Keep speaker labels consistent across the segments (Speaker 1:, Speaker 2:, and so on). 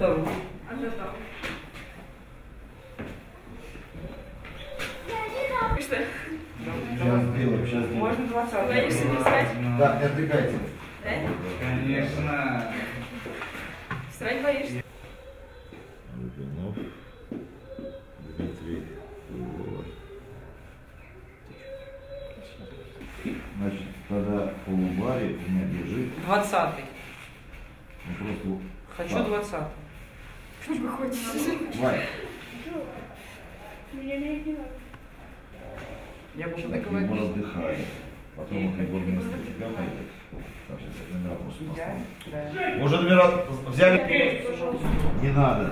Speaker 1: вторую.
Speaker 2: Что?
Speaker 3: Сейчас сделаю, сейчас сделаю.
Speaker 1: Можно 20.
Speaker 2: Боишься не встать?
Speaker 3: Да, не отвлекайте.
Speaker 2: Да?
Speaker 1: Конечно.
Speaker 2: Встать боишься?
Speaker 3: Логунов Дмитрий Егоров. Значит, тогда в полубаре у меня лежит.
Speaker 1: 20-й.
Speaker 3: Ну, просто...
Speaker 1: Хочу 20-й.
Speaker 2: Что вы хочешь?
Speaker 3: Вань,
Speaker 1: Я буду
Speaker 3: так Егор отдыхает. Потом Егор вместо тебя пойдет. Так, сейчас я номера просто поставлю.
Speaker 1: Да.
Speaker 3: Уже номера взяли? Не надо.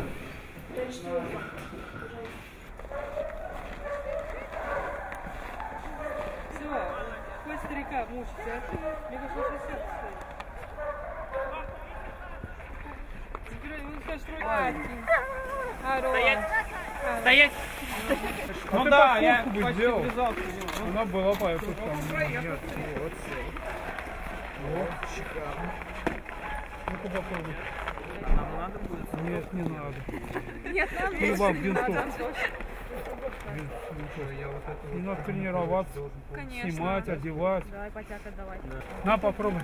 Speaker 4: Все, хоть старика мучить, а? Мне кажется, что сердце стоит. Теперь вы скажете, Стоять! Стоять!
Speaker 5: Ну да, я почти вязал. Она была по этому там. Вот, шикарно. Ну-ка попробуй.
Speaker 1: Нам надо будет?
Speaker 5: Нет, не надо.
Speaker 4: Нет, нам
Speaker 5: И вам
Speaker 4: надо.
Speaker 5: винтов. Не надо тренироваться,
Speaker 4: Конечно.
Speaker 5: снимать, одевать.
Speaker 4: Давай потяг отдавай.
Speaker 5: На, попробуй.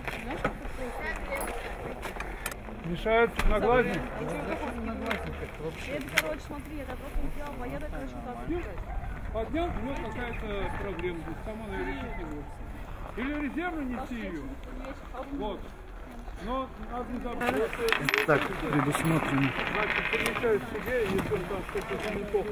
Speaker 5: Мешает наглазник?
Speaker 4: Это, короче, смотри, это просто не сделал, поеду, короче, вот так.
Speaker 5: Поднял, у него какая-то проблема, сама, наверное, не может. Или резервно нести ее. Вот. Но надо не забыть.
Speaker 3: Так, предусмотрено.
Speaker 5: Значит, помещаешь себе, если он там что-то винтовка.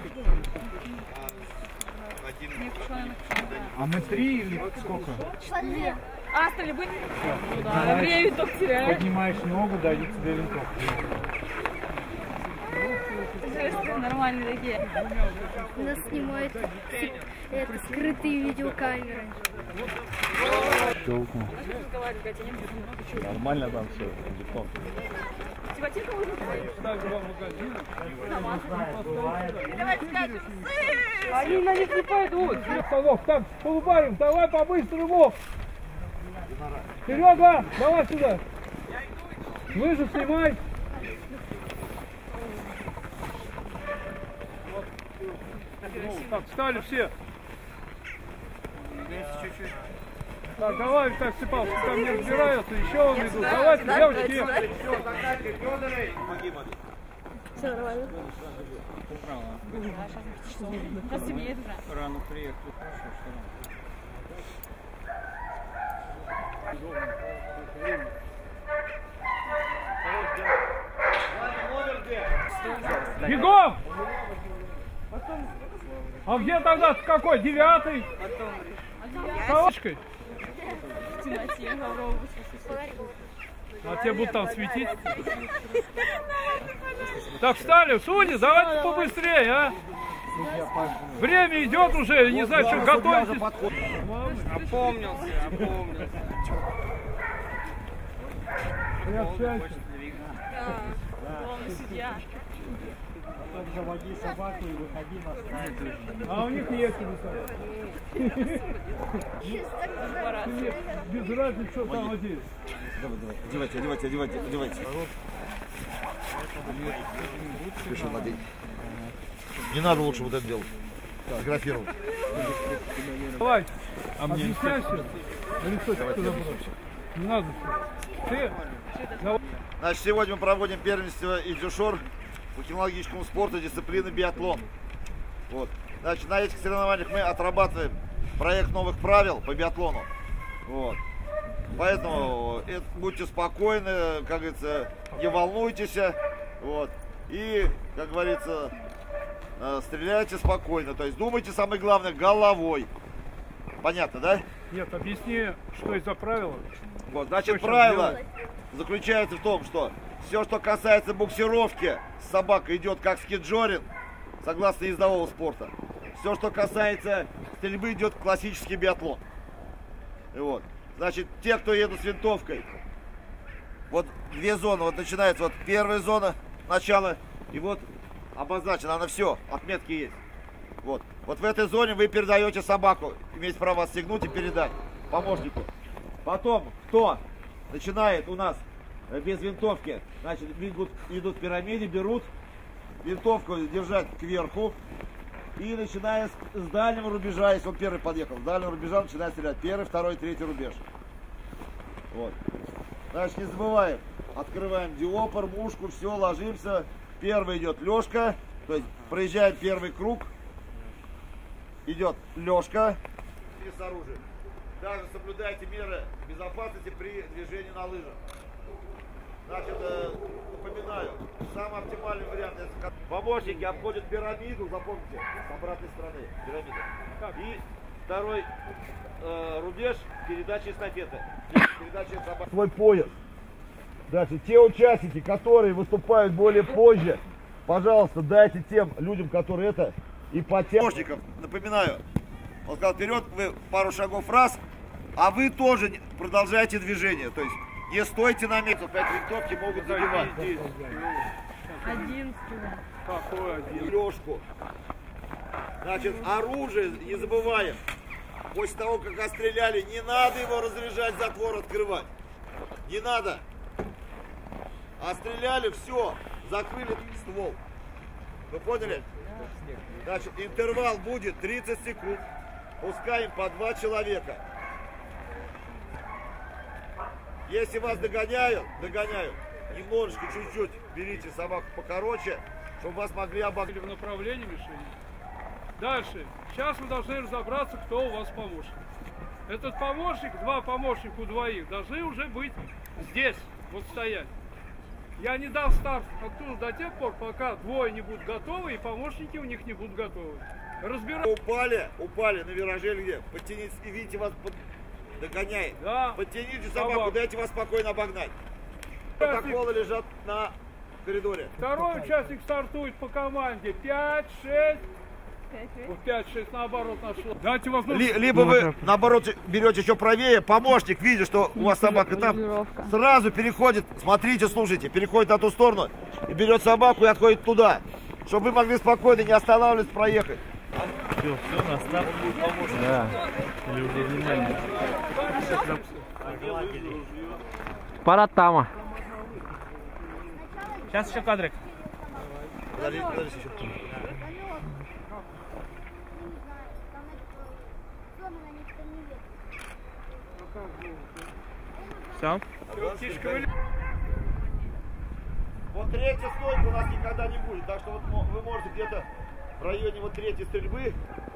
Speaker 3: А мы 3 или сколько?
Speaker 4: А, стрельбы? Ну да, время винтов теряю.
Speaker 5: Поднимаешь ногу, дают тебе винтовку.
Speaker 4: Жесты нормальные такие.
Speaker 6: Нас снимают это, скрытые видеокамеры.
Speaker 7: Нормально там все, диплом.
Speaker 4: Тихотинка можно?
Speaker 5: Ставь два магазина.
Speaker 4: Давайте скажем,
Speaker 5: Они на них не пойдут. Столов, так, полубарим, давай по-быстрому. Серега, давай сюда. Лыжи снимай. Так, встали все.
Speaker 1: Чуть-чуть.
Speaker 5: Так, давай, так, Степан, там не разбираются, еще он идут. Давайте, девочки.
Speaker 6: Все нормально.
Speaker 4: сейчас темнеет уже.
Speaker 1: Рано приехали.
Speaker 5: Бегом! А где тогда какой? 9-й? С колочкой?
Speaker 4: В темноте попробуй.
Speaker 5: А тебе будут там светить? Так, встали, судьи, давайте побыстрее, а! Время идет уже, не знаю, что готовитесь.
Speaker 1: Опомнился.
Speaker 5: Приобщайся.
Speaker 4: Главный судья.
Speaker 7: Заводи собаку и выходи на станцию.
Speaker 5: А у них есть высота. Без разницы, что там одеть.
Speaker 3: Одевайте. Спеши, надень. Не надо лучше вот это делать. Фотографировать.
Speaker 5: Давай, объясняйся. Не надо. Ты? Давай.
Speaker 3: Значит, сегодня мы проводим первенство из Дюшор по кинологическому спорту дисциплины биатлон. Вот. Значит, на этих соревнованиях мы отрабатываем проект новых правил по биатлону. Вот. Поэтому будьте спокойны, как говорится, не волнуйтесь. Вот. И, как говорится, стреляйте спокойно. То есть думайте, самое главное, головой. Понятно, да?
Speaker 5: Нет, объясни, что из-за правила.
Speaker 3: Вот, значит, правило заключается в том, что все, что касается буксировки, собака идет как скиджоринг, согласно ездового спорта. Все, что касается стрельбы, идет классический биатлон. И вот. Значит, те, кто едут с винтовкой, вот две зоны, вот начинается вот первая зона, начало, и вот обозначено, она все, отметки есть. Вот. Вот в этой зоне вы передаете собаку, имеете право отстегнуть и передать помощнику. Потом, кто начинает у нас без винтовки. Значит, идут в пирамиде, берут винтовку держать кверху. И начиная с дальнего рубежа, если он первый подъехал, с дальнего рубежа начинает стрелять. Первый, второй, третий рубеж. Вот. Значит, не забываем. Открываем диопор, мушку, все, ложимся. Первый идет лёжка. То есть проезжаем первый круг. Идет лёжка. И с оружием. Также соблюдайте меры безопасности при движении на лыжах. Значит, напоминаю, самый оптимальный вариант, если помощники обходят пирамиду, запомните, с обратной стороны пирамиды. И второй рубеж передачи эстафеты. Свой пояс. Дальше, те участники, которые выступают более позже, пожалуйста, дайте тем людям, которые это, и помощникам, напоминаю, он сказал, вперед, вы пару шагов раз, а вы тоже продолжаете движение, то есть не стойте на месте, 5 винтовки могут забивать.
Speaker 4: Один.
Speaker 5: Какой один?
Speaker 3: Лёжку. Значит, оружие, не забываем, после того, как отстреляли, не надо его разряжать, затвор открывать. Не надо. Отстреляли, все, закрыли ствол. Вы поняли? Значит, интервал будет 30 секунд. Пускаем по 2 человека. Если вас догоняют, немножечко, чуть-чуть берите собаку покороче, чтобы вас могли обогнать.
Speaker 5: В направлении мишени. Дальше. Сейчас вы должны разобраться, кто у вас помощник. Этот помощник, 2 помощника у двоих, должны уже быть здесь, вот стоять. Я не дам старт оттуда до тех пор, пока 2 не будут готовы и помощники у них не будут готовы.
Speaker 3: Упали на вираже или где? Подтянитесь и видите, вас догоняет.
Speaker 5: Да.
Speaker 3: Подтяните собаку, дайте вас спокойно обогнать. Протоколы лежат на коридоре.
Speaker 5: Второй участник стартует по команде. 5, 6. 5-6 наоборот нашло. Дайте возможность.
Speaker 3: Либо вы наоборот берете еще правее, помощник, видя, что у вас собака там, сразу переходит, смотрите, слушайте, переходит на ту сторону и берет собаку и отходит туда, чтобы вы могли спокойно, не останавливаться, проехать.
Speaker 7: Все, на старт будет помощник. Да. Или уже внимание.
Speaker 1: Парад тама. Сейчас еще кадрик.
Speaker 3: Подожди еще.
Speaker 1: Все?
Speaker 3: Вот третья стойка у нас никогда не будет, так что вот вы можете где-то в районе вот третьей стрельбы.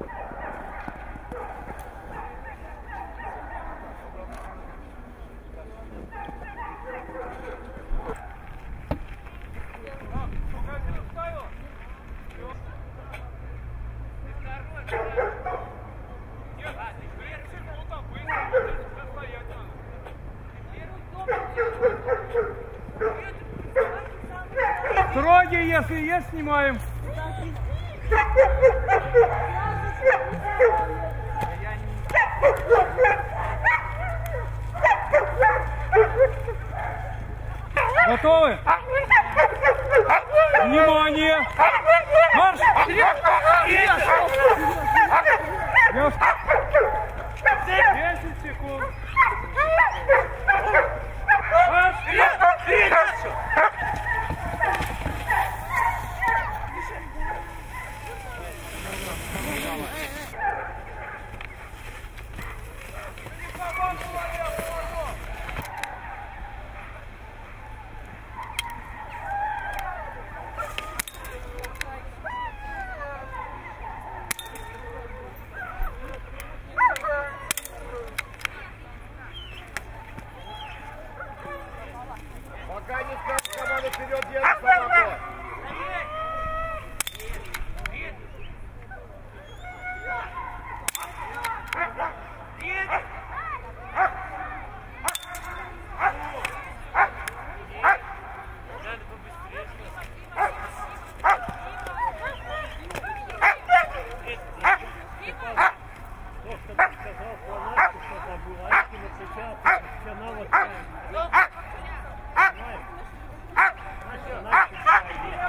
Speaker 5: Строгие, если есть, снимаем. Готовы? Внимание! Марш! 10 секунд. Марш!
Speaker 3: Пока не скажет команда вперед, держит собаку.
Speaker 7: Все навыки.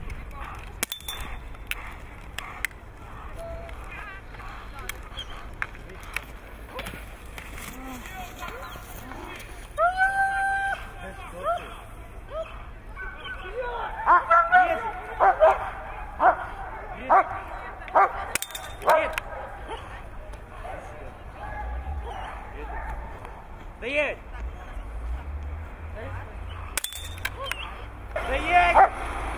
Speaker 4: Стоять! Стоять!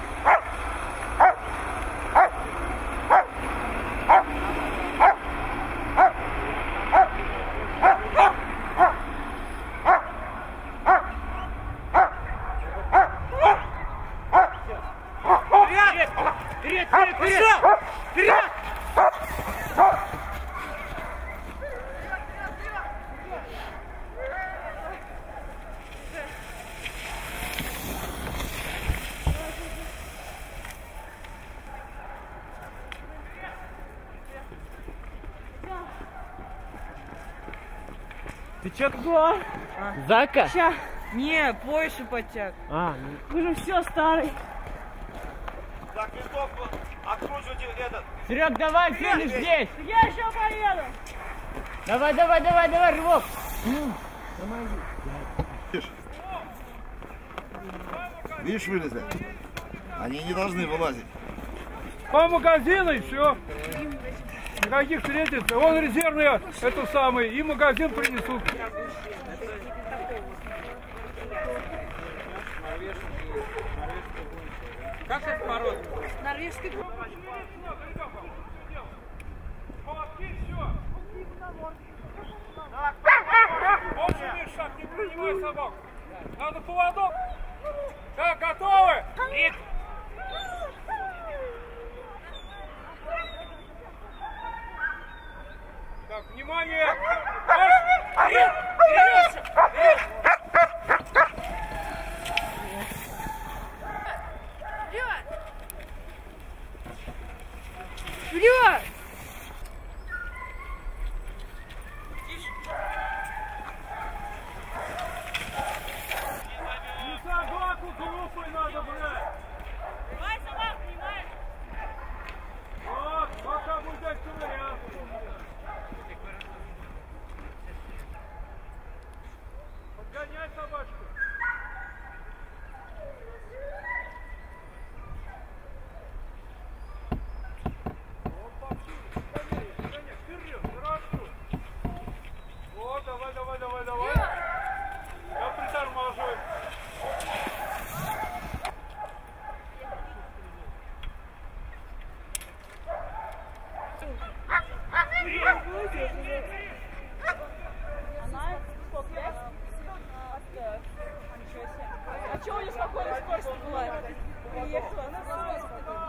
Speaker 4: Вперед! Вперед! Вперед! Вперед!
Speaker 1: Ты чё такое? Зака?
Speaker 4: Ща. Не, позже подтяг.
Speaker 1: Ну.
Speaker 4: Уже все старый.
Speaker 3: Так, винтовку откручивайте этот.
Speaker 1: Серег, давай, финиш здесь!
Speaker 4: Я еще поеду.
Speaker 1: Давай, давай, давай, давай, рывок!
Speaker 3: Видишь, вылезли? Они не должны вылазить.
Speaker 5: По магазину и все. Никаких встретится. Он резервный, это самый, и магазин принесут.
Speaker 4: Как это мороз?
Speaker 6: Норвежский клуб.
Speaker 5: Общий шаг, не принимай собак. Надо поводок. Так, готовы? И... Так, внимание! Марш! Вперед! Вперед! Вперед!
Speaker 6: Вперед!
Speaker 5: Не собаку группой надо брать!
Speaker 4: Давай, собак, понимаешь?
Speaker 5: Вот, пока будет ковыряться. Подгоняй собачку. Вот, повсюду, подгоняй, вперед, хорошо. Вот, давай, давай, давай, давай. Я притормаживаю.
Speaker 4: А что у нее спокойная скорость была? Приехала, она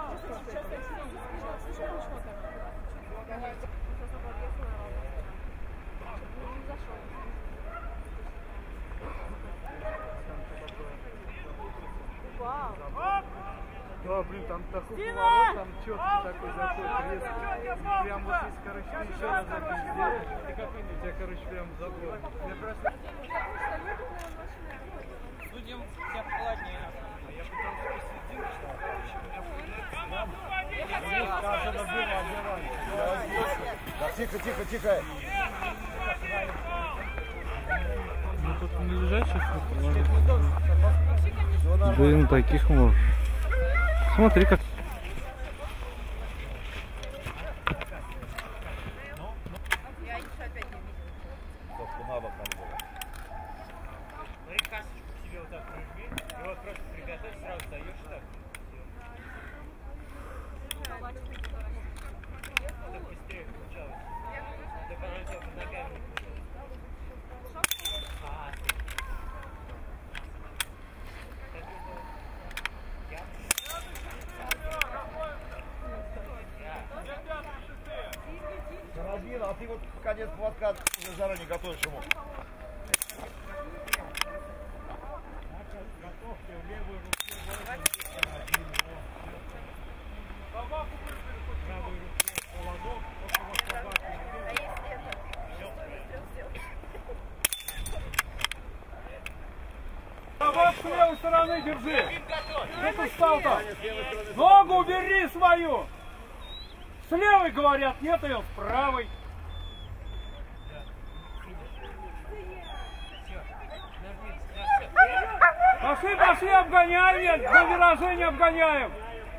Speaker 7: Да, блин, там такой поворот, там четкий такой заход, резкий. Прям вот здесь, короче, еще раз это сделать. И какой-нибудь у тебя, короче, прям забор. Я просто...
Speaker 4: Будем тебя холоднее.
Speaker 7: Я пытался посередине, что
Speaker 3: Да, тихо, тихо, тихо.
Speaker 1: Ну тут не лежащих, блин, таких можно. Смотри как.
Speaker 3: На бок надо было.
Speaker 7: касочку себе вот так прижми, и вот просто приготовь, сразу даешь так. Так быстрее получалось. Так оно у тебя под ногами не получалось.
Speaker 3: Карабин, а ты вот конец поводка уже заранее готовишь ему.
Speaker 7: Готовьте в левую руку. Правой руке поводок, около собаки.
Speaker 5: Собак с левой стороны держи. Где ты встал-то? Ногу убери свою! С левой, говорят, нет ее, с правой. Пошли, пошли, обгоняем, нет, на вираже не обгоняем.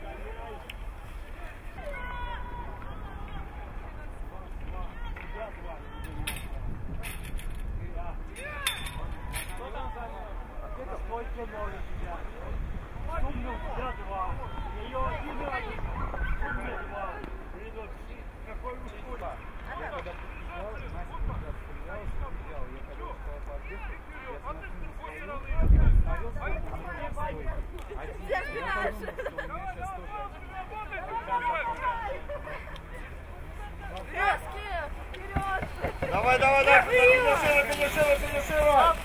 Speaker 3: Давай, давай, давай, финишируй!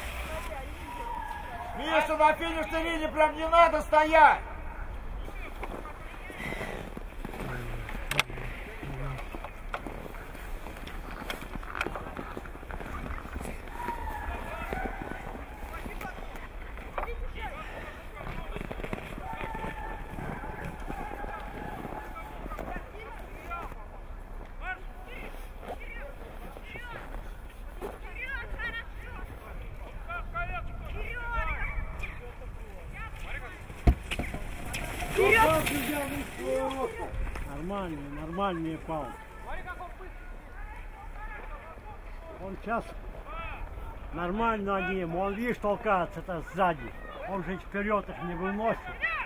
Speaker 3: Миша, на финишной линии прям не надо стоять!
Speaker 8: Нормальный пал. Он сейчас нормально над ним. Он, видишь, толкается это сзади. Он же вперед их не выносит.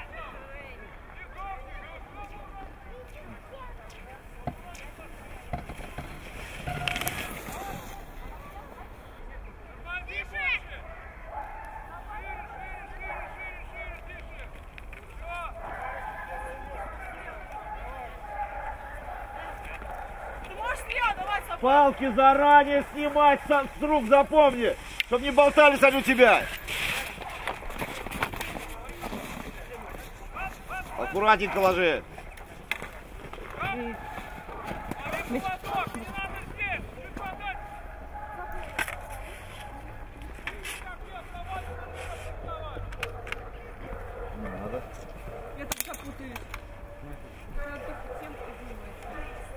Speaker 3: Палки заранее снимать с рук, запомни, чтобы не болтались они у тебя. Аккуратненько ложи. Надо.
Speaker 4: Я тут запутаюсь. Когда только тем занимается.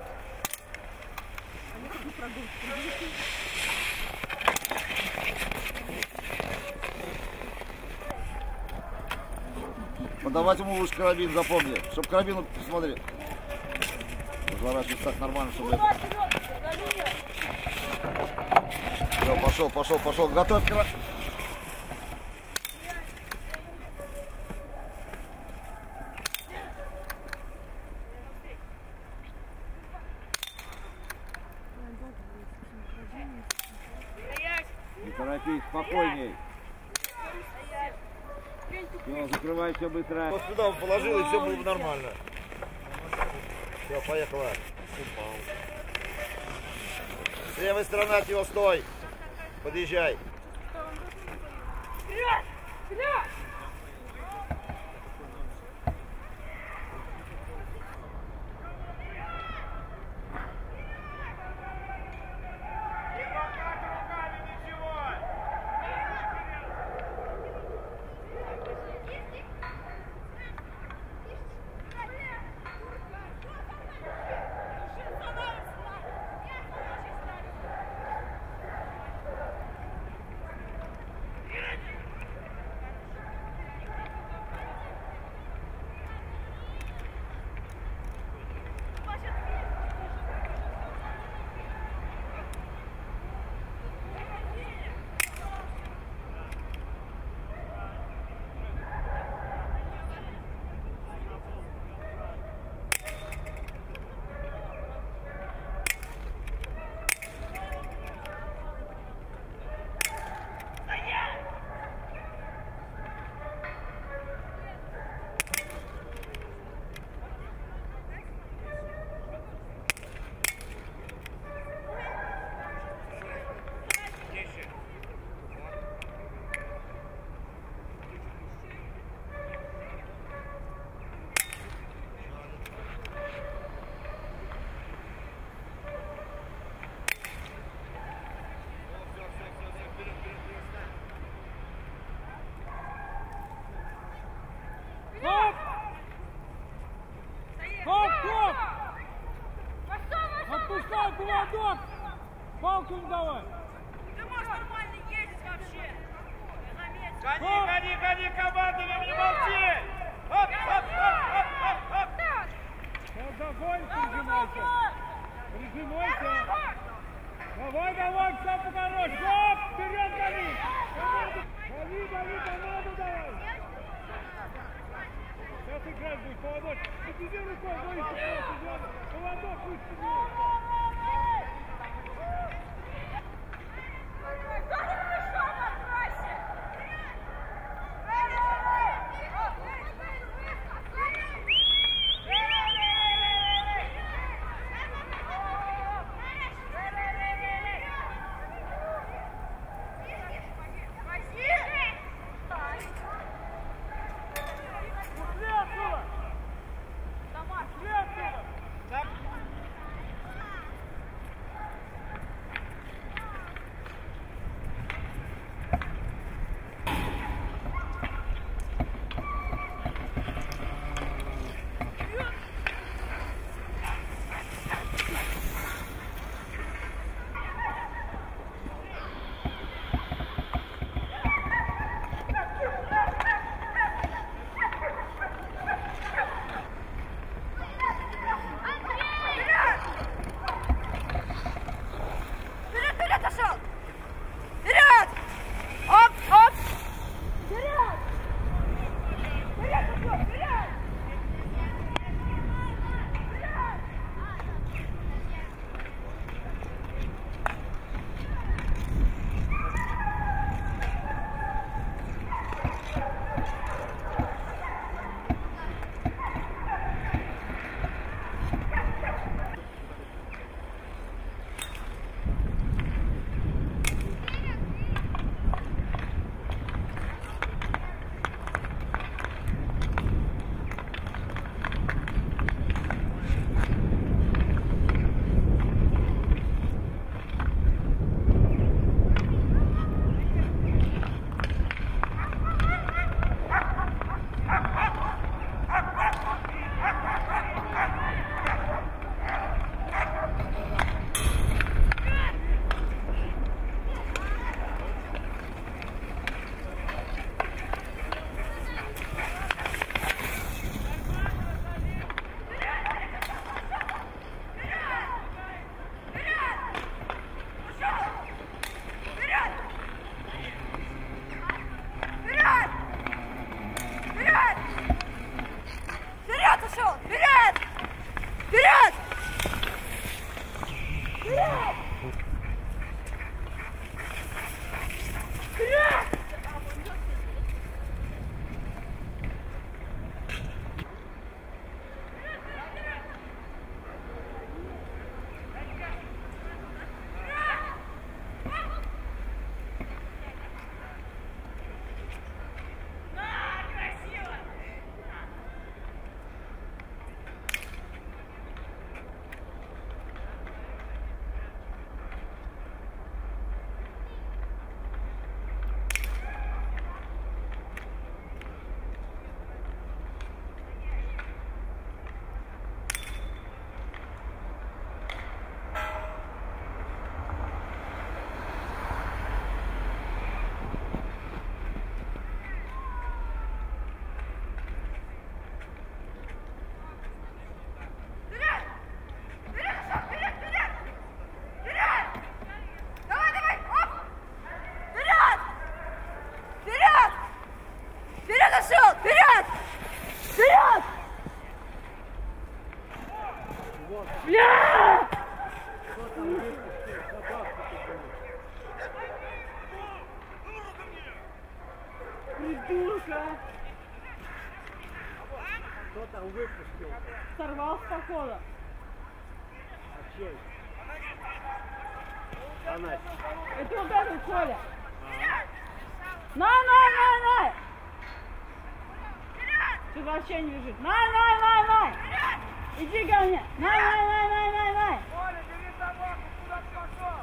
Speaker 4: Они как бы прогулки.
Speaker 3: Подавать ему лучше карабин, запомни, чтобы карабин, посмотри. Разворачивайся так нормально, чтобы... Все, пошел, готовь карабин. Не торопись, спокойней. Все, закрывай все быстро. Вот сюда он положил, и все было бы нормально. Все, поехала. С левой стороны от него стой. Подъезжай.
Speaker 4: Вперед! Вперед!
Speaker 5: стоп! Палку не давай!
Speaker 4: Ты можешь нормально ездить вообще!
Speaker 7: Гони, командами, не молчи! Оп!
Speaker 5: Сейчас догонь, прижимайся! Прижимайся! Давай, все покороче! Оп! Вперед гони! Гони, команду давай! Сейчас играть будет, поводок! Подвези рукой, говори, что просто поводок пусть подвези!
Speaker 4: Придурка!
Speaker 8: Кто там выпустил?
Speaker 4: Сорвал с похода.
Speaker 8: А чей? Анась.
Speaker 4: Это вот этот Коля. На! Ты вообще не бежит. На! Иди ко мне. На!
Speaker 7: Коля, бери собаку, куда ты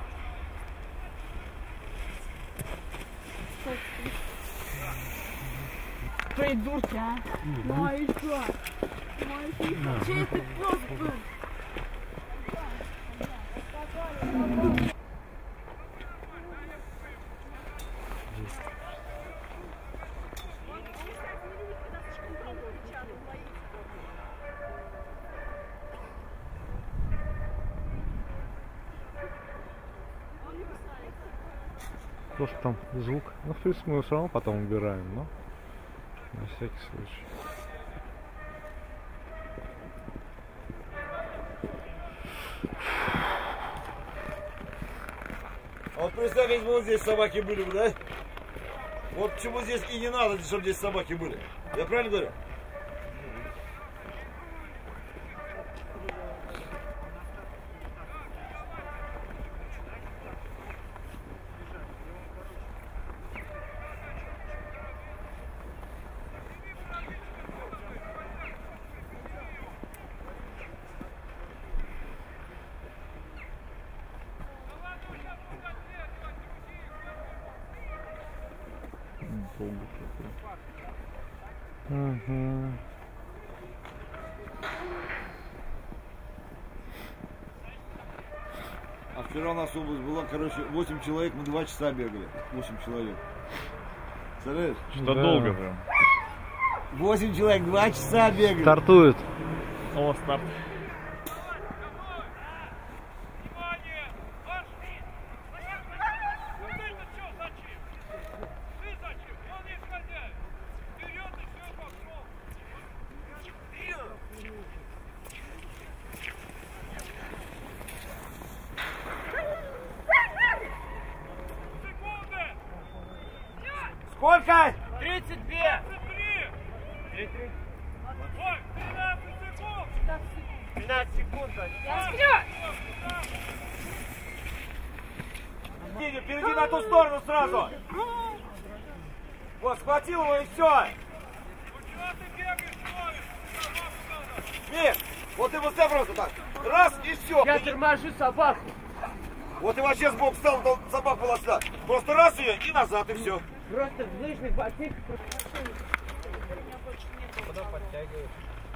Speaker 7: пошел?
Speaker 4: Придурки, а? Ну и что? Чей ты пес был?
Speaker 1: Просто там звук. Ну, в принципе, мы его все равно потом убираем, но на всякий случай.
Speaker 3: А вот представь, если бы вот здесь собаки были бы, да? Вот почему здесь и не надо, чтобы здесь собаки были. Я правильно говорю?
Speaker 1: Угу.
Speaker 3: А вчера у нас область была, короче, 8 человек, мы 2 часа бегали. 8 человек. Представляешь?
Speaker 1: Что долго прям.
Speaker 3: 8 человек, 2 часа бегали.
Speaker 1: Стартует.
Speaker 7: О, старт.
Speaker 3: Сколько?
Speaker 5: 32!
Speaker 8: 15 секунд.
Speaker 3: Перейди на ту сторону сразу. Вот, схватил его и все. Миш, вот ты быстрее просто так. Раз и все.
Speaker 8: Я торможу собаку.
Speaker 3: Вот и вообще сбоку встал, то собака была сюда. Просто раз ее и назад, и все.
Speaker 8: Просто в лыжных ботинках.
Speaker 7: Куда подтягиваешь?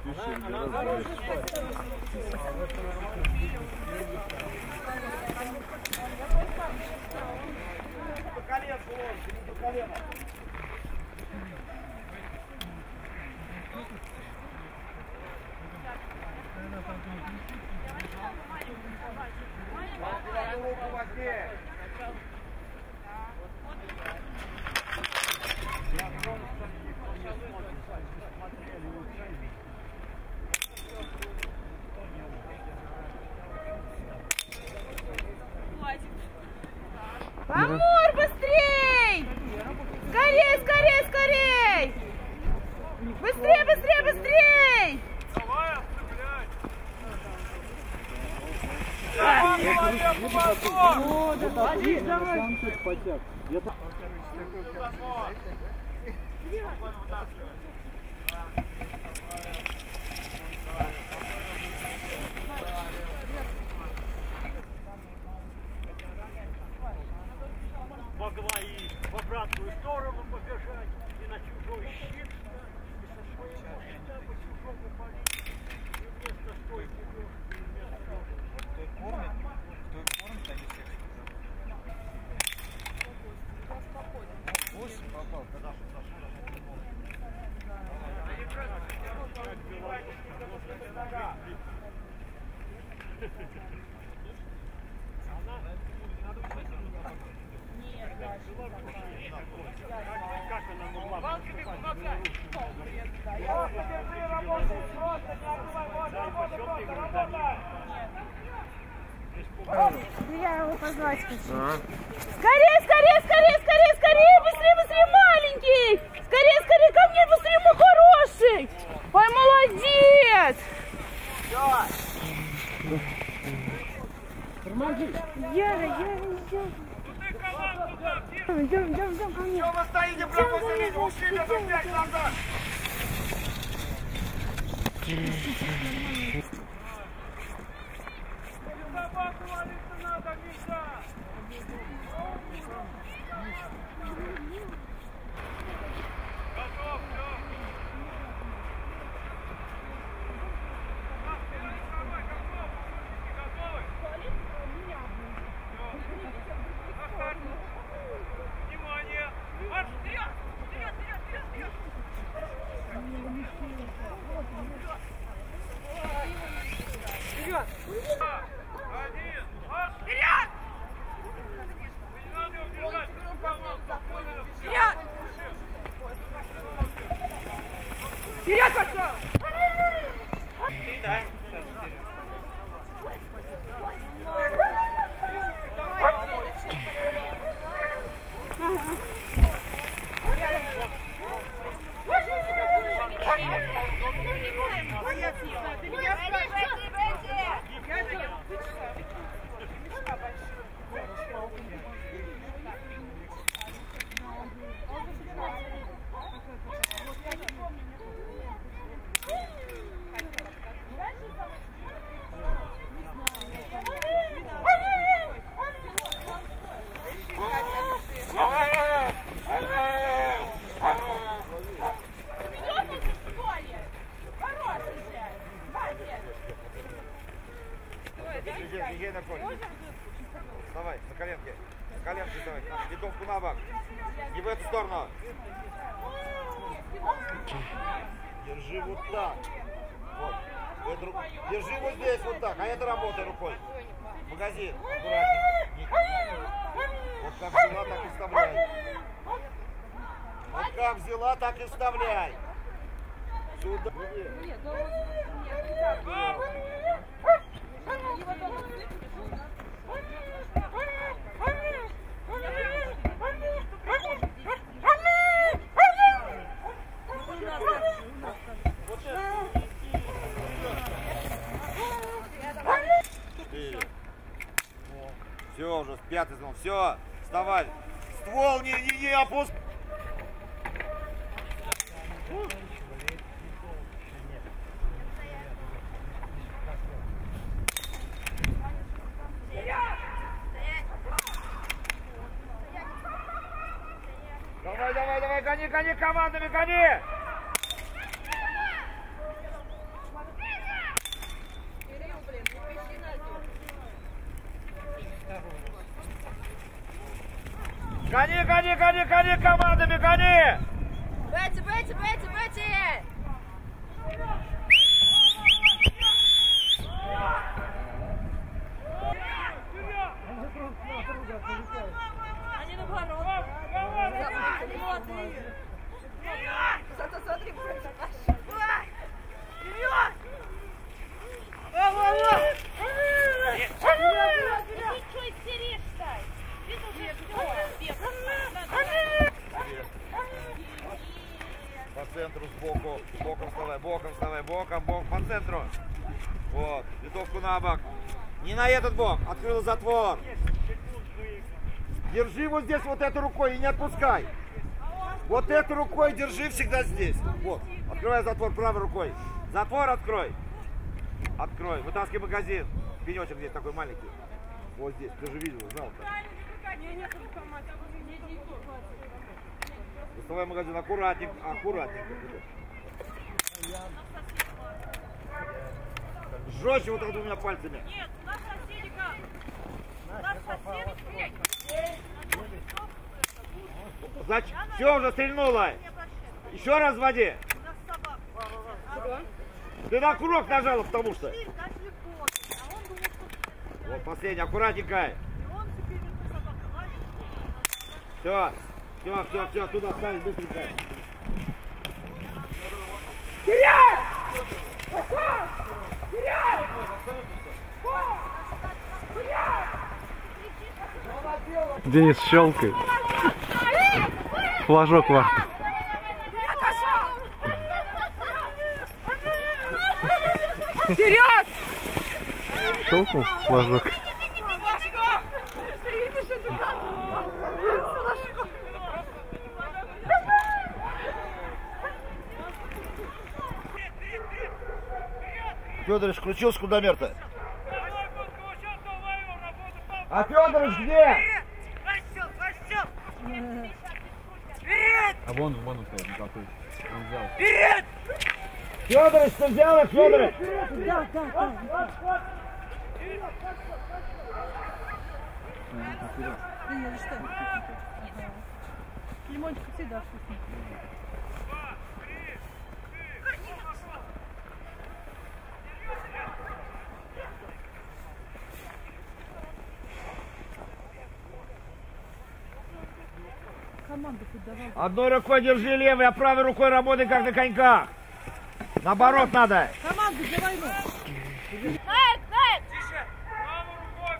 Speaker 4: Амур, быстрей! Скорей, скорей, скорей! Быстрей, быстрей, быстрей!
Speaker 5: Давай, оставляй!
Speaker 8: Могла и в обратную сторону побежать, и на чужой щит, и со своего щита по чужому палить, и вместо стойки лёжки, и вместо...
Speaker 7: Кто их кормит? Кто их кормит, они всех. 8 попал, когда же зашел.
Speaker 8: Как она могла
Speaker 4: Я его позвать хочу. Скорее, скорее, скорее, скорее, скорее, быстрее, быстрее, маленький! Скорее, скорее ко мне, быстрее, мой хороший! Ой, молодец! Яра, идем ко мне.
Speaker 3: Что вы стоите прямо посреди ушибля, там 5 назад?
Speaker 5: Собаку валиться надо, Миша! Готов, все! Внимание! Марш! Вперед! Вперед, вперед, вперед, вперед!
Speaker 4: Вперед!
Speaker 5: Один! Марш! Вперед! Не надо его держать!
Speaker 3: Езжай на коле. Вставай, на коленке. На коленке вставай. Винтовку на бок. Не в эту сторону. Держи вот так. Вот. Держи вот здесь вот так, а это работай рукой. Магазин, аккуратненько. Вот как взяла, так и вставляй. Вот как взяла, так и вставляй. Сюда. Все, уже пятый звон. Все, вставай. Ствол не опускай. Давай, гони командами, гони! Гони командами, гони!
Speaker 4: Бетти! Они наоборот. Зато смотри,
Speaker 3: по центру сбоку, боком вставай, боком, по центру. Вот, винтовку на бок. Не на этот бок, открыл затвор. Держи вот здесь вот этой рукой и не отпускай. Вот этой рукой держи всегда здесь. Вот, открывай затвор правой рукой. Затвор открой. Открой, вытаскивай магазин. Пенечек здесь такой маленький. Вот здесь, ты же видел, знал. Доставай магазин аккуратненько. Жестче вот так двумя пальцами.
Speaker 4: Нет, у нас соседика.
Speaker 3: Значит, все уже стрельнуло. Еще раз води. Ты на курок нажала, потому что. Вот последний, аккуратненько. Все, туда ставь быстренько.
Speaker 1: Денис щелкает. Флажок во рту.
Speaker 4: Вперед!
Speaker 1: Щелкнул флажок.
Speaker 3: Федорович включил скудомер-то. А Федорович где?
Speaker 1: А вон стоит никакой. Он взял.
Speaker 3: Вперед! Федорович, ты взял их, Федорович?
Speaker 4: Да. Лимончик всегда вкусный.
Speaker 3: Одной рукой держи левой, а правой рукой работай как на коньках. Наоборот надо.
Speaker 4: Команду за войну.
Speaker 5: Тише! Правой рукой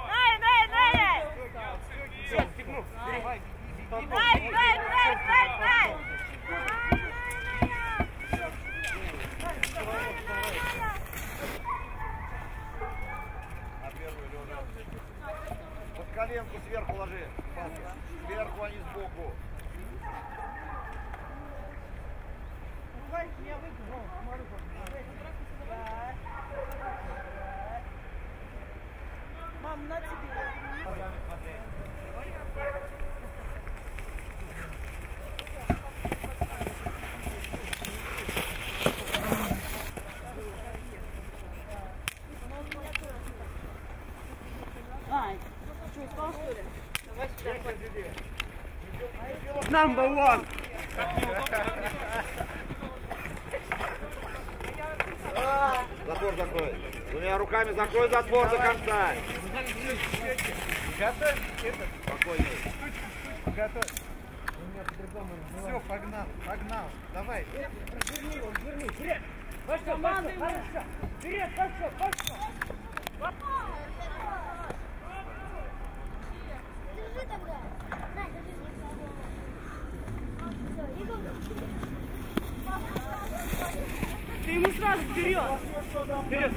Speaker 3: Под коленку сверху ложи. Сверху, а не сбоку.
Speaker 4: Мам, на тебе.
Speaker 7: Number one!
Speaker 3: Затвор закрой. Двумя руками закрой затвор до конца.
Speaker 7: Готовь этот.
Speaker 3: Спокойнее.
Speaker 7: Готовь. Все, погнал, погнал. Давай. Разверни его, разверни. Вперед! Пошел, пошел, хорошо. Вперед, пошел, пошел.
Speaker 6: Держи тогда. На, держи.
Speaker 4: Ты ему сразу вперед.
Speaker 5: Вперед!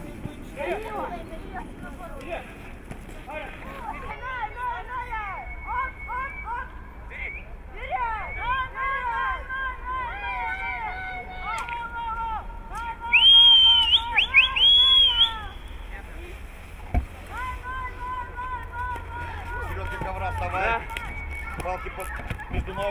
Speaker 3: Середки ковра вставай. Палки между ног.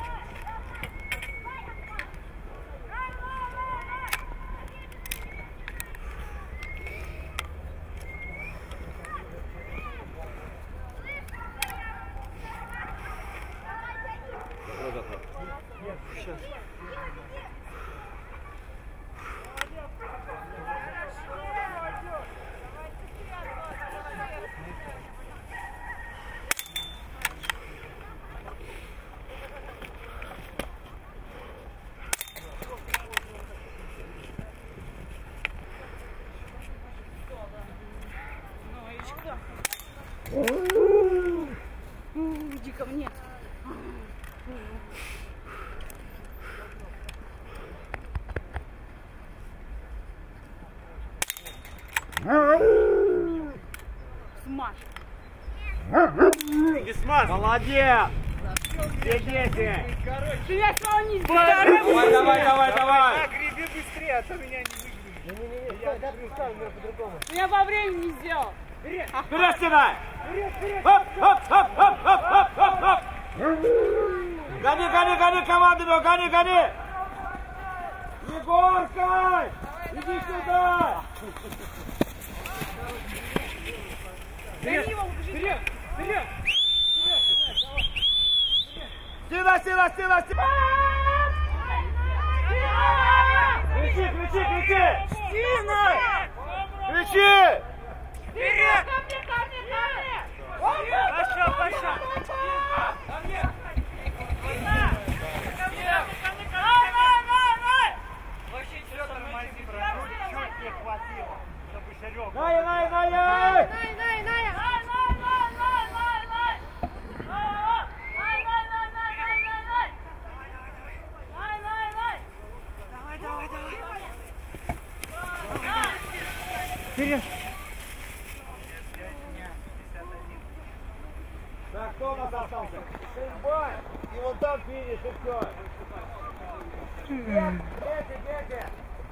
Speaker 4: Иди ко мне. Смаж.
Speaker 7: Молодец! Где дети?
Speaker 4: Ты меня снова не
Speaker 7: Давай,
Speaker 4: сделал.
Speaker 7: давай! Греби быстрее, а то меня не выгребешь.
Speaker 4: Ты меня по времени не сделал.
Speaker 7: Вперед, стена! Хоп, хоп, хоп, хоп, хоп, хоп, хоп, хоп! Гони команду, гони! Егорка! Иди сюда!
Speaker 4: Гони его,
Speaker 5: Вперед! Вперед!
Speaker 7: Стена! Кричи!
Speaker 4: Стена!
Speaker 7: Кричи!
Speaker 4: Вперед! Ко мне!
Speaker 7: Пошел!
Speaker 8: Чуть не хватило, чтобы Серега...
Speaker 7: Ная!
Speaker 4: Вперед!
Speaker 7: Так, кто у нас остался? Стрельба! И вон там финиш, и все. Дети!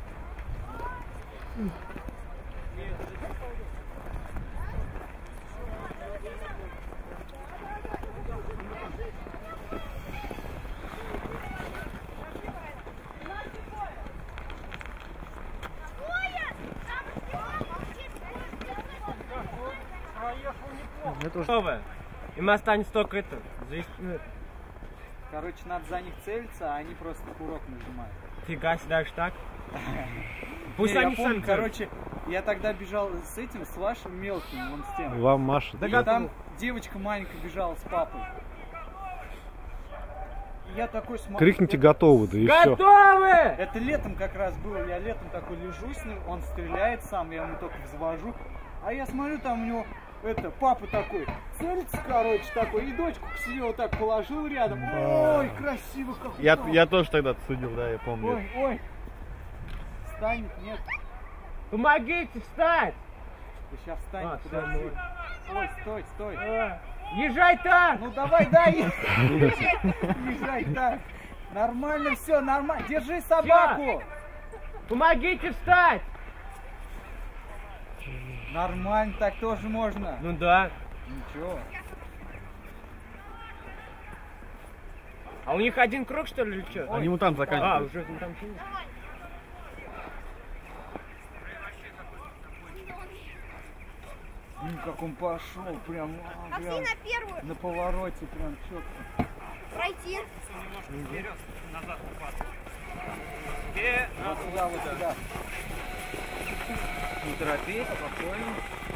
Speaker 9: Им останется только это.
Speaker 7: Короче, надо за них целиться, а они просто курок нажимают.
Speaker 9: Фига себе, даже так. Пусть
Speaker 7: Не,
Speaker 9: они
Speaker 7: я помню,
Speaker 9: сами.
Speaker 7: короче, я тогда бежал с этим, с вашим мелким, вон с тем.
Speaker 1: Вам Маша.
Speaker 7: И там девочка маленькая бежала с папой. И я такой смотрю.
Speaker 1: Крикните готовы, да и все.
Speaker 9: Готовы!
Speaker 7: Это летом как раз было. Я летом такой лежу с ним, он стреляет сам, я ему только взвожу. А я смотрю, там у него папа такой, целится, короче, такой, и дочку к себе вот так положил рядом. Ой, красиво как.
Speaker 10: Я тоже тогда судил, да, я помню.
Speaker 7: Ой. Встанет, нет.
Speaker 9: Помогите встать!
Speaker 7: Ты сейчас встанет,
Speaker 9: А,
Speaker 7: подожди. Ой, стой.
Speaker 9: Езжай так!
Speaker 7: Ну давай, дай. Езжай так. Нормально все, нормально. Держи собаку.
Speaker 9: Помогите встать!
Speaker 7: Нормально, так тоже можно.
Speaker 9: Ну да.
Speaker 7: Ничего.
Speaker 9: А у них один круг, что ли, или что?
Speaker 10: Они вон там заканчивают.
Speaker 9: А, уже там финиш.
Speaker 7: Как он пошел, прям
Speaker 6: Пошли на первую.
Speaker 7: на повороте, прям четко.
Speaker 6: Пройти.
Speaker 9: Вперед, назад,
Speaker 7: Вот сюда, вот сюда.
Speaker 9: Не торопись, спокойно.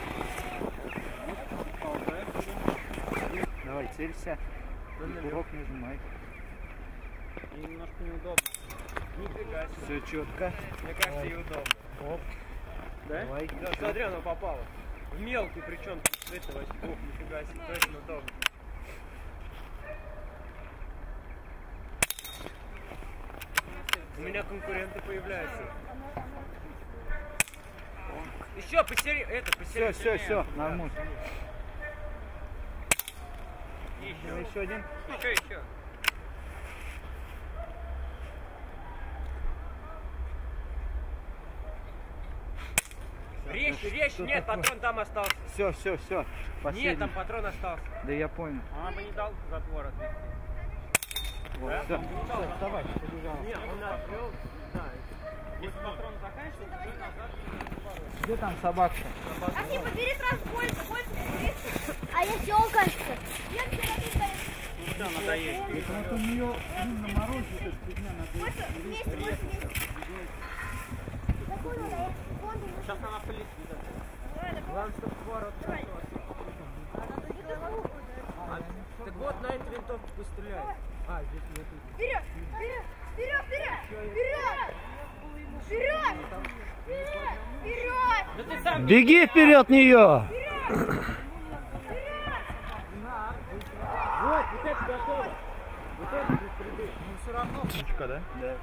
Speaker 7: Давай, целься. Курок нажимай.
Speaker 9: Мне немножко неудобно. Нифига себе.
Speaker 7: Все четко.
Speaker 9: Мне кажется, и удобно.
Speaker 7: Оп.
Speaker 9: Да?
Speaker 7: Давай.
Speaker 9: Да, смотри, оно попало. В мелкую, причем с этого. Ох, нифига себе, точно удобно. У меня конкуренты появляются. Еще посередине.
Speaker 7: Все, нормально.
Speaker 9: Еще
Speaker 7: один.
Speaker 9: Еще. Речь, нет, патрон там остался.
Speaker 7: Все.
Speaker 9: Нет, там патрон остался.
Speaker 7: Да я понял.
Speaker 9: Он бы не дал затвор отвести.
Speaker 7: Вот,
Speaker 9: Да?
Speaker 7: все. Давай, побежал.
Speaker 9: Нет, он открыл, не знаю. Если патрон заканчивается, уже назад не поворот.
Speaker 7: Где там собака?
Speaker 6: Афина, бери сразу больше бери. А я сел, кажется. Нет,
Speaker 9: Куда надо есть?
Speaker 7: Это вот у нее на морозе эта фигня
Speaker 6: больше вместе.
Speaker 9: Сейчас она полетит. Главное, чтобы поворот пошел. Так вот, на эту винтовку пусть стреляет. Здесь нет.
Speaker 6: Вперед!
Speaker 1: Беги вперед нее!
Speaker 9: Вот это готово. Вот это пристрелить. Ну все равно.
Speaker 10: Птичка, да?
Speaker 7: Да.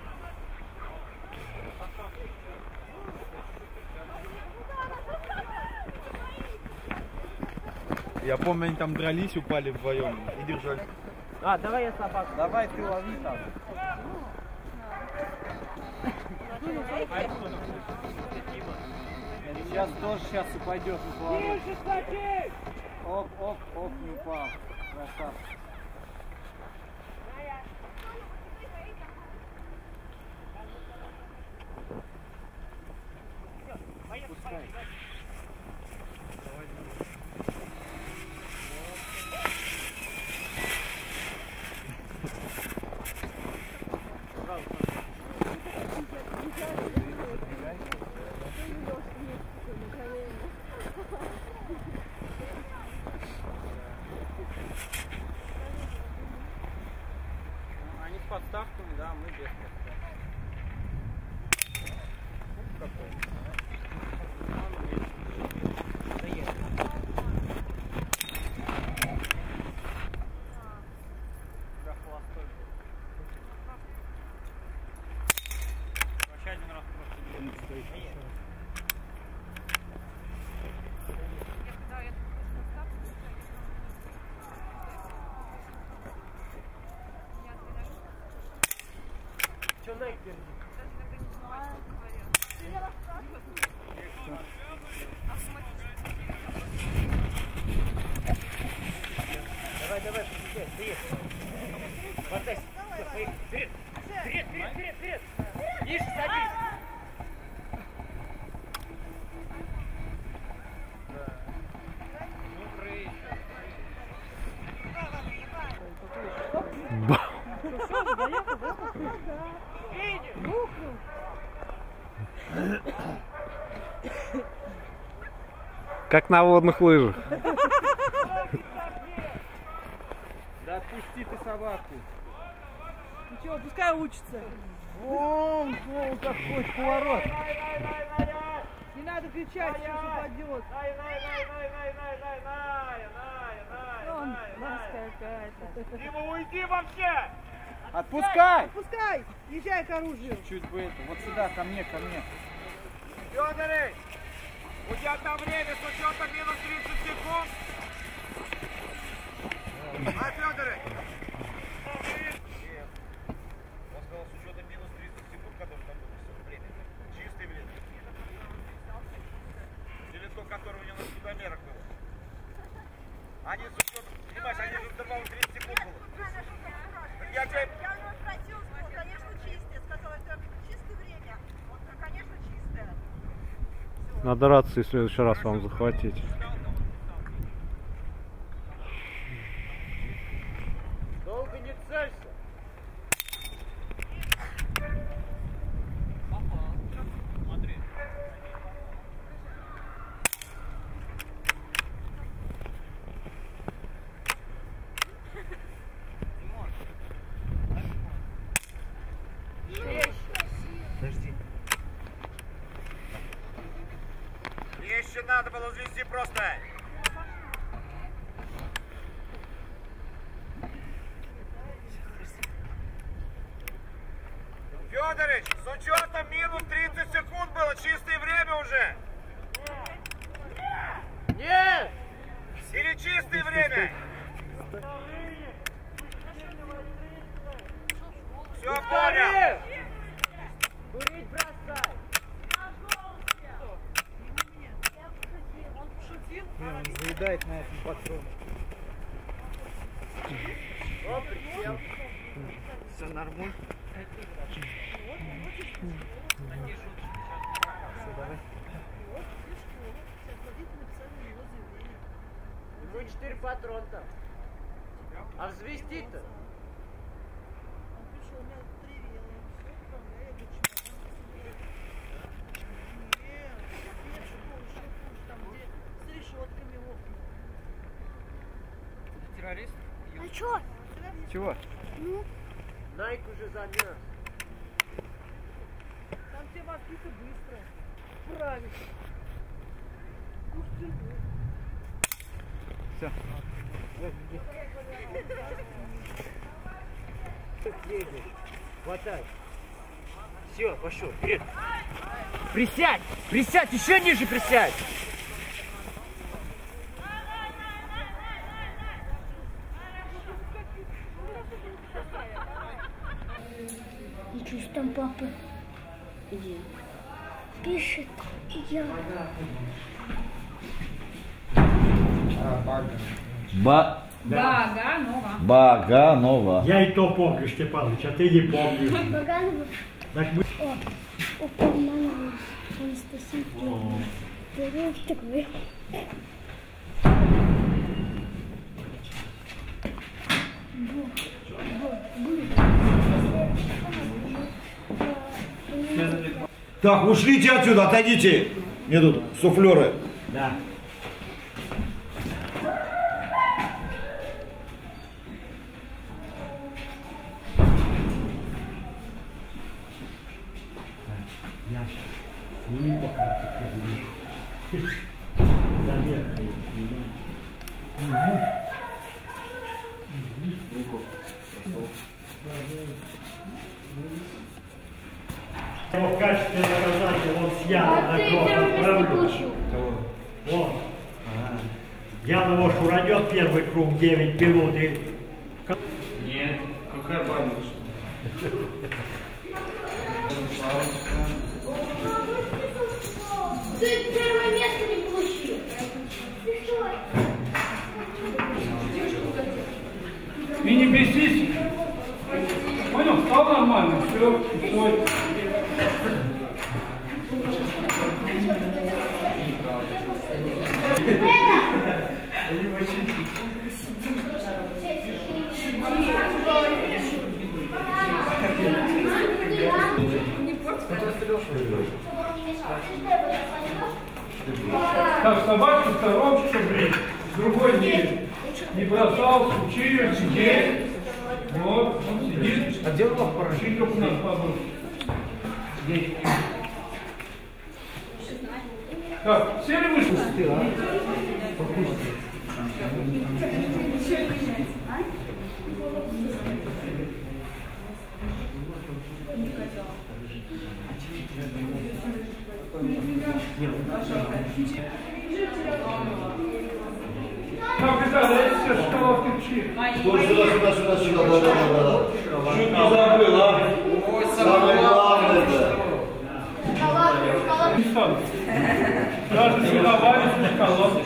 Speaker 10: Я помню, они там дрались, упали вдвоем и держали.
Speaker 9: Давай я собаку.
Speaker 7: Давай ты лови там. Сейчас тоже упадет. Оп, не упал. Красавчик. Пускай.
Speaker 9: Они с подставками, да, мы без подставки. Что на их держит? Давай, вперед. Хватайся. Вперед. Ниже, садись.
Speaker 1: Как на водных лыжах.
Speaker 7: Да отпусти ты собаку.
Speaker 4: Ничего, пускай учится.
Speaker 7: Вон, какой поворот.
Speaker 4: Не надо кричать, сейчас упадет. Он ласка какая-то.
Speaker 8: Дима, уйди вообще!
Speaker 7: Отпускай.
Speaker 4: Отпускай, езжай к оружию.
Speaker 7: Чуть бы это, вот сюда, ко мне.
Speaker 8: Федорыч, у тебя там время с учетом минус 30 секунд. Федорыч!
Speaker 3: Он сказал, с учетом минус 30 секунд, который там было время. Чистый время. Или то, которое у него на судомерах было. Они с учетом, понимаешь, они же давали 30 секунд было. Я у него спросил, конечно, чистое. Сказал, это чистое время. Он сказал, конечно, чистое.
Speaker 1: Надо рацию в следующий раз вам захватить.
Speaker 3: Выше надо было взвести просто. Федорович, с учетом минус 30 секунд было, чистое время уже.
Speaker 8: Нет!
Speaker 3: Или чистое время? Все, понял.
Speaker 8: Курить бросай!
Speaker 7: Он заедает на этом патроне.
Speaker 8: О, присел.
Speaker 7: Все нормально. Все, давай.
Speaker 8: Ему 4 патрона-то. А взвести-то?
Speaker 9: Террорист?
Speaker 6: А чё?
Speaker 7: Чего?
Speaker 6: Ну?
Speaker 8: Найк уже замерз.
Speaker 4: Там все москиты быстро. Правильно.
Speaker 7: Все.
Speaker 8: Хватай. Все, пошел, вперед. Присядь! Присядь! Еще ниже присядь!
Speaker 6: И что там папа? Где? Пишет. Я.
Speaker 3: Баганова.
Speaker 8: Я и то помню, Степанович, а ты не помнишь.
Speaker 6: Баганова.
Speaker 8: Так мы...
Speaker 6: О, Упомянова. Анастасия. Первый, второй.
Speaker 3: Так, ушлите отсюда, отойдите. Мне тут суфлеры.
Speaker 8: Да. Его в качестве наказания он с Яном на кровь отправлю. Вот. Ян его шуранет первый круг 9 минут и...
Speaker 10: Нет, какая бабушка?
Speaker 6: Ты первое место не получил. Ты что?
Speaker 5: И не бесись. Понял? Стал нормально. Все, стой. Так, собачку сторонку брить, с другой не бросал, учили, сидеть. Вот, он сидит. А где он лох порошит, как у нас побыл? Здесь. Так, сели вышли? Так, Виталий, эти все шоколадки пши.
Speaker 3: Вот сюда, да. Чуть не забыл, а?
Speaker 10: Ой,
Speaker 3: Самое главное это.
Speaker 5: Не стану. Даже не добавить шоколад.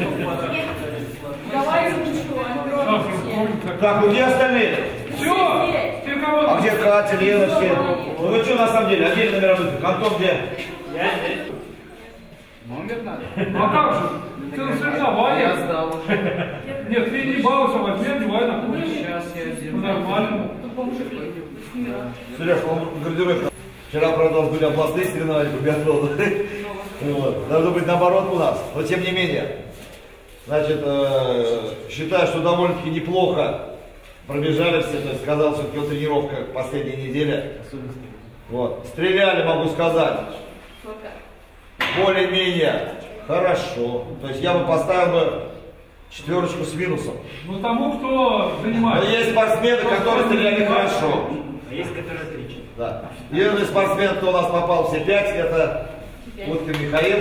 Speaker 3: Так, ну где остальные?
Speaker 5: Все! Ты кого?
Speaker 3: А где Катя, Лена, все? Ну вы что на самом деле? Отдельно номера выпуск. Антон где?
Speaker 8: Я здесь.
Speaker 10: Номер надо?
Speaker 5: А как же? Ты на соревнования.
Speaker 10: Я сдал уже.
Speaker 5: Нет, ты не балуйся, возьми, одевай на кухню.
Speaker 10: Сейчас я сделаю.
Speaker 5: Нормально.
Speaker 3: Сереж, он в гардеробе. Вчера, правда, у нас были областные соревнования по биатлону. Вот. Должно быть наоборот у нас. Но тем не менее. Значит, считаю, что довольно-таки неплохо пробежали все. То есть, сказал, все-таки вот тренировка последней недели. Вот. Стреляли, могу сказать. Более-менее Хорошо. То есть я бы поставил бы 4 с минусом.
Speaker 5: Ну тому, кто
Speaker 3: Но
Speaker 5: занимается.
Speaker 3: есть спортсмены, которые стреляли хорошо.
Speaker 10: А есть, которые отлично.
Speaker 3: Да. Единственный спортсмен, кто у нас попал все 5, это Уткин Михаил.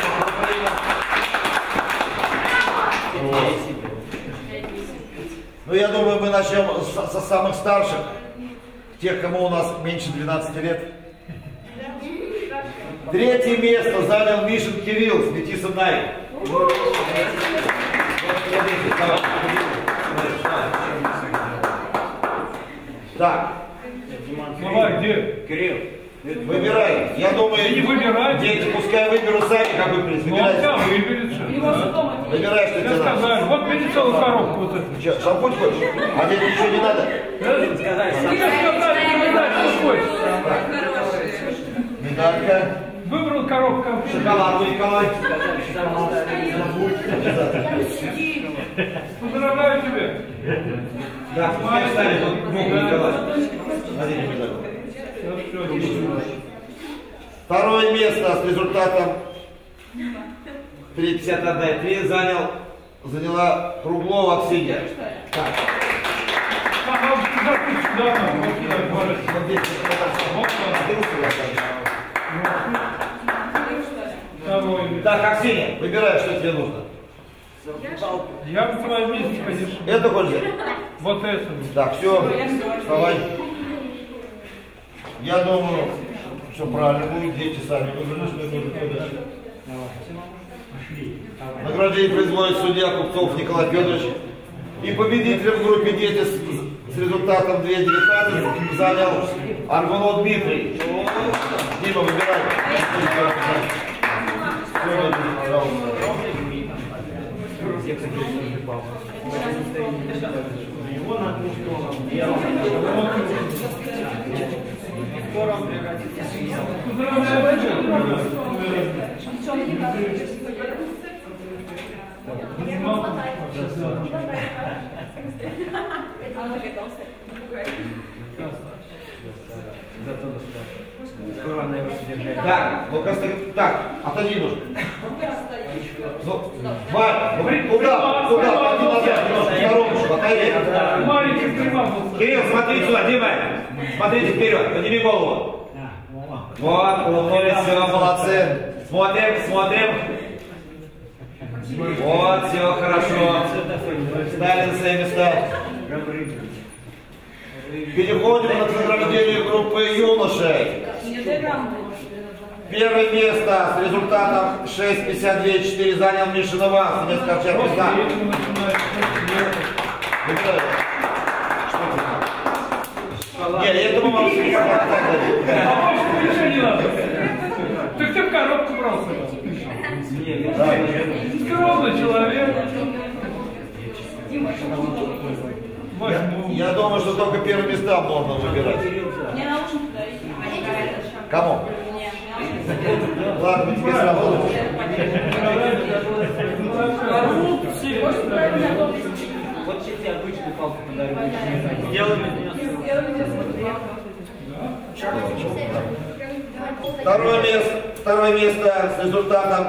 Speaker 3: Вот. Ну, я думаю, мы начнем со самых старших, тех, кому у нас меньше 12 лет. 3-е место занял Мишин Кирилл с Метисом Найк. Так.
Speaker 5: Давай, где?
Speaker 10: Кирилл.
Speaker 3: Выбирай. Я думаю,
Speaker 5: Не выбирай.
Speaker 3: дети пускай выберут сами, какой приз.
Speaker 5: Ну,
Speaker 3: Выбирай.
Speaker 5: он выберет же.
Speaker 3: Выбирай, что
Speaker 5: Я
Speaker 3: тебе надо.
Speaker 5: сказал, вот бери целую коробку вот эту.
Speaker 3: Че, шампунь хочешь? А тебе ничего не надо?
Speaker 5: Ты сказал, не выбирай, что хочешь.
Speaker 3: Медалька.
Speaker 5: Выбрал коробку.
Speaker 3: Шоколадку, Николай.
Speaker 5: Поздравляю тебя.
Speaker 3: Да, пускай встанет, он мог Николай. Смотрите, медальку. 2-е место с результатом 3,51,3 заняла Круглова Ксения. Так. Так, Аксинья, выбирай, что тебе нужно.
Speaker 5: Я бы в твоем месте, конечно.
Speaker 3: Это хочешь взять?
Speaker 5: Вот это.
Speaker 3: Так, все, вставай. Я думаю, все правильно будет, дети сами выбрали, что это будет. Награждение производит судья Купцов Николай Федорович. И победителем в группе «Дети» с результатом 2,19 занял Аргунов Дмитрий. Дима, выбирай. Так, ну-ка, так, отойди немножко. Ну, Варя, куда, отойди назад, немножко, коробочку, отойди. Кирилл, смотри сюда, Дима, смотрите вперед, подними голову. Вот, все, молодцы. Смотрим. Вот, все хорошо. Встали на свои места. Переходим на награждение группы юношей. 1-е место с результатом 6,52,4 занял Мишин Иван. Семен Ковчег Пизна. Нет, я думаю, вам все
Speaker 5: не надо. Так ты в коробку брал. Скромный человек.
Speaker 3: Я думаю, что только 1-е места можно выбирать. Кому? Ладно, мы тебе сразу.
Speaker 10: Вот тебе обычную палку подарю. Сделаем из нее.
Speaker 3: 2-е место с результатом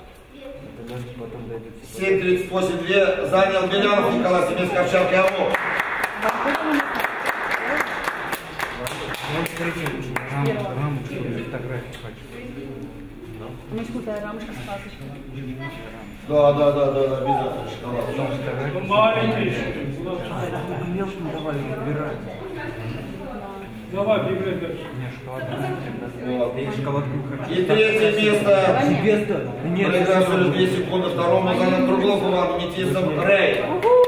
Speaker 3: 7,38,2 занял Белянов Николай, Семен Ковчег и Орлов. Да, обязательно.
Speaker 5: Маленький. Давай, бегай дальше.
Speaker 3: И 3-е место. Проигравший 2 секунды. 2-му занял Круглов Иван Метисом Рэй.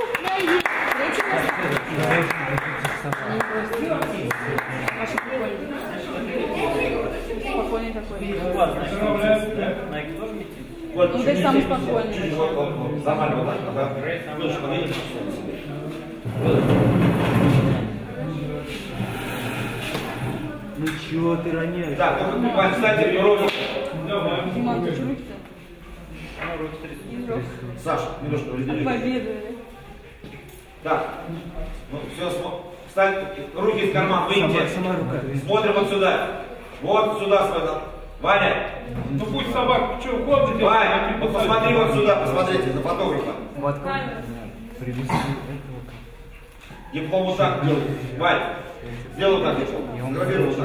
Speaker 4: Спокойный такой.
Speaker 3: Ну,
Speaker 4: ты сам спокойный.
Speaker 3: Нормально, вот так.
Speaker 10: Ну чего ты роняешь?
Speaker 3: Так, ну, кстати, ровно.
Speaker 4: Диман, ты же руки-то?
Speaker 3: Саша, немножко раздели.
Speaker 4: Победу.
Speaker 3: Так, ну все, встань, руки в карман, выйдите. Смотрим вот сюда. Вот сюда смотрим. Ваня!
Speaker 5: Ну пусть собака что угодно делает.
Speaker 3: Ваня, вот посмотри вот сюда, посмотрите на фотографа. Диплом вот так делай. Вань, сделай вот так диплом. Сфотографируй вот так.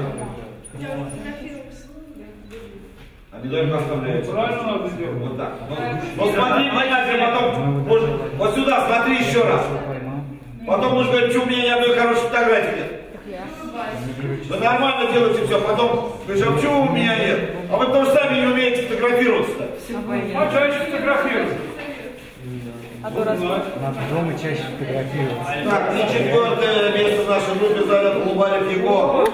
Speaker 3: Обязательно оставляется.
Speaker 5: Правильно надо сделать.
Speaker 3: Вот так. Вот смотри, внимательно, потом. Вот сюда, смотри еще раз. Потом можешь говорить, что у меня ни одной хорошей фотографии нет. Вы нормально делаете все, потом говоришь, а почему у меня нет? А вы потому что сами не умеете фотографироваться-то.
Speaker 5: А чаще фотографируют.
Speaker 10: Надо дома чаще фотографироваться.
Speaker 3: Так, и 4-е место в нашей группе занят Лубарев Егор.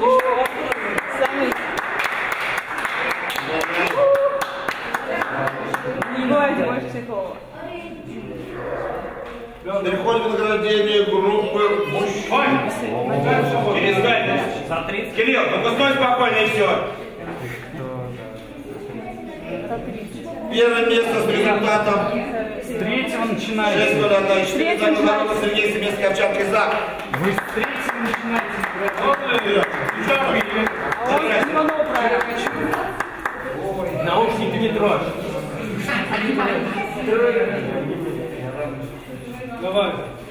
Speaker 4: Не бывайте больше психолога.
Speaker 3: Переходим к награждению группы мужчин. Перестань. Кирилл, ну постой спокойно и все. Первое место с результатом
Speaker 10: С третьего начинаете.
Speaker 3: 6-0-1-4 занял Сергей Семенский, Овчарка Зак.
Speaker 10: Вы с третьего начинаете. Наушники не трожь.
Speaker 5: Давай.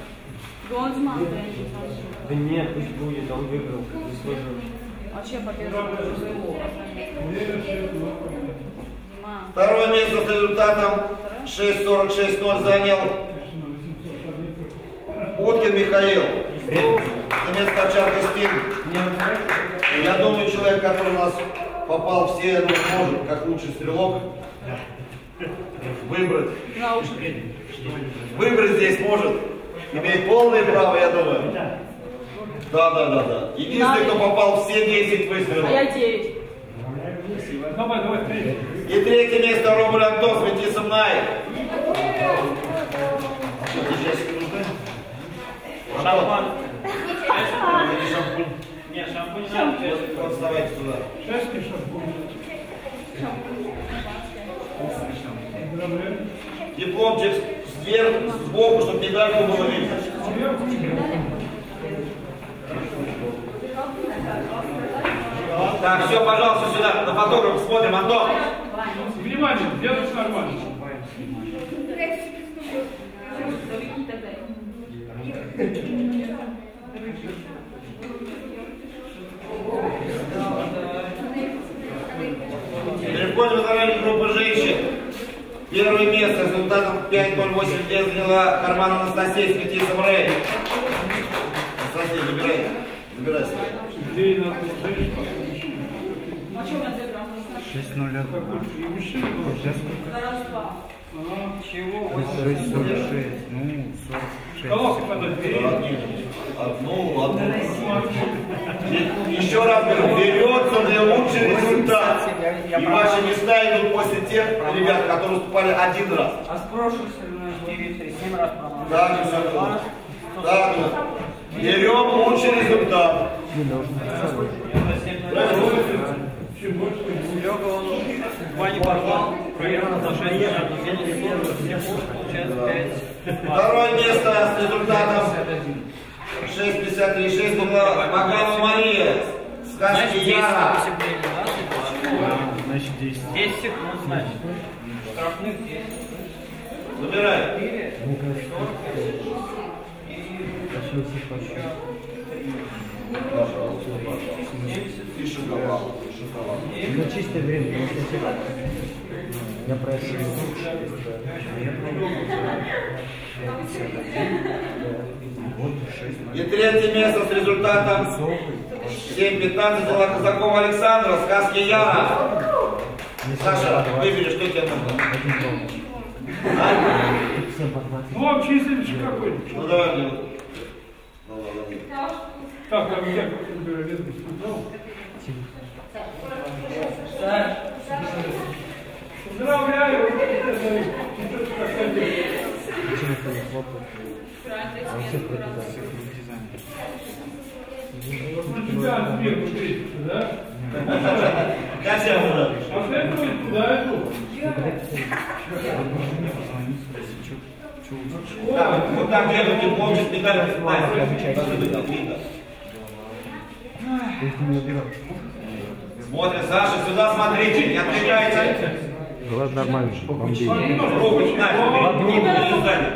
Speaker 10: Да нет, пусть будет, он выиграл. Заслужил.
Speaker 4: А чем победа?
Speaker 3: Второе место с результатом 6-46-0 занял Уткин Михаил. Немец Овчарка Стиль. Я думаю, человек, который у нас попал в серию, может, как лучший стрелок, выбрать. Выбрать здесь может. Имеет полное право, я думаю. Да. Единственный, кто попал в все 10 выстрелов.
Speaker 4: А я 9.
Speaker 5: Давай, 3.
Speaker 3: И третье место Роман Антон с Метисом Наик.
Speaker 10: Шампан.
Speaker 3: Нет, шампунь не надо. Вот вставайте сюда.
Speaker 5: Шашки шампунь.
Speaker 3: Дипломчик вверх, сбоку, чтобы медальку было видно. Так, все, пожалуйста, сюда, на фотограф смотрим, Антон.
Speaker 5: Внимание, делайте нормально.
Speaker 3: Переходим в заранее группы женщин. Первое место с результатом 5-0-8 заняла Карман Анастасия с Метисом Рэй. Анастасия, забирайся.
Speaker 10: 6-0-1. Чего? 46. Ну, 46.
Speaker 5: Головку подать.
Speaker 3: Одну. Еще раз говорю, берется наилучший результат. И ваши места идут после тех ребят, которые выступали один раз.
Speaker 10: А с прошлых соревнований 7 раз промазал.
Speaker 3: Да, не все было. Да. Берем лучший результат.
Speaker 10: Серега, он два не порвал. Проверил отношения.
Speaker 3: Второе место с результатом 6-53-6 была Макарова Мария. Сказки Яра.
Speaker 10: Значит, 10. 10 секунд, значит. Штрафных 10.
Speaker 3: Забирай. И шоколад.
Speaker 10: На чистое время, я просил.
Speaker 3: И третье место с результатом 7-15 была Казакова Александра, Сказки Яра. Саша, выбери, что тебе нужно.
Speaker 5: Ну, обчислили какой-нибудь.
Speaker 3: Ну давай мне.
Speaker 5: Так, а я как выбираю, сказал. Поздравляю! Тебя отбил, да?
Speaker 3: Как я буду?
Speaker 5: А это будет куда иду?
Speaker 3: Так, вот так я не помню, медаль Смотрим, Саша, сюда смотрите, не отвлекайте.
Speaker 1: Глаз нормально, бомби.
Speaker 3: Руку начинаем.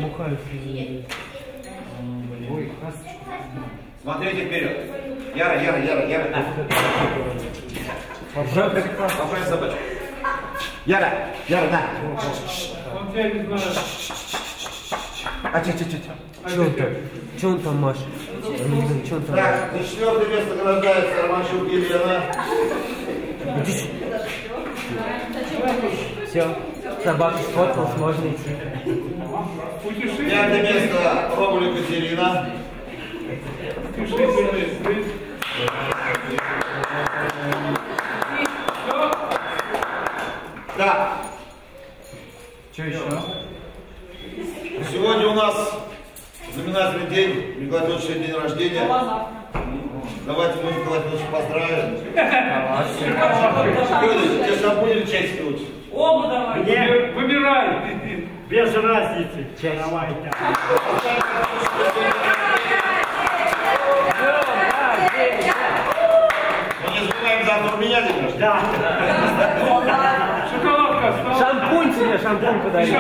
Speaker 3: Смотрите вперед. Яра. Пожалуйста, собачку. Яра, на.
Speaker 5: Вот я не знаю.
Speaker 9: Че он там, Маша? Че он там?
Speaker 3: Так, на 4-е место награждается Романчук Елена.
Speaker 9: Все, собака сфоткалась, можно идти.
Speaker 3: 5-е место Ромуль Екатерина. Так.
Speaker 9: Что еще?
Speaker 3: Сегодня у нас знаменательный день, Николай Федорович день рождения. Давайте мы Николая Федоровича поздравим. Тебе шампунь или часики лучше?
Speaker 5: Оба давай. Выбирай.
Speaker 8: Без разницы. Давайте.
Speaker 3: Мы не забываем завтра у меня день рождения.
Speaker 8: Да.
Speaker 5: Шоколадка осталась.
Speaker 9: Шампунь тебе, шампунь подари.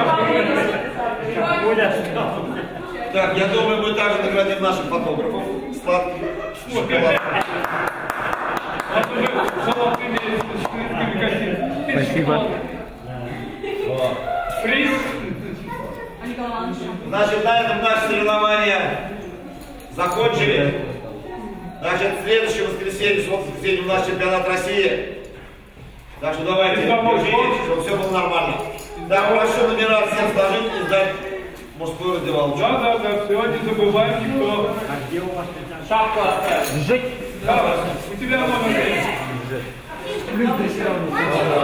Speaker 3: Так, я думаю, мы также наградим наших фотографов. Сладких шоколадками.
Speaker 1: Спасибо.
Speaker 5: Приз.
Speaker 3: Значит, на этом наши соревнования закончили. Значит, в следующее воскресенье, у нас чемпионат России. Так что давайте держитесь, чтобы все было нормально. Так, прошу номера всем сложить и сдать мужскую раздевалку.
Speaker 5: Да, все, не забывай никто. Шапку оставь.
Speaker 9: Жить.
Speaker 5: Да, у тебя номер есть.
Speaker 9: Плюс все равно.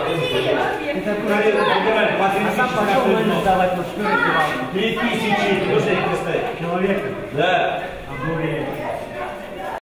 Speaker 9: А сам пошел номер сдавать мужскую раздевалку.
Speaker 3: 3000 человек.
Speaker 8: Человека.
Speaker 3: Да.
Speaker 8: Обдурение.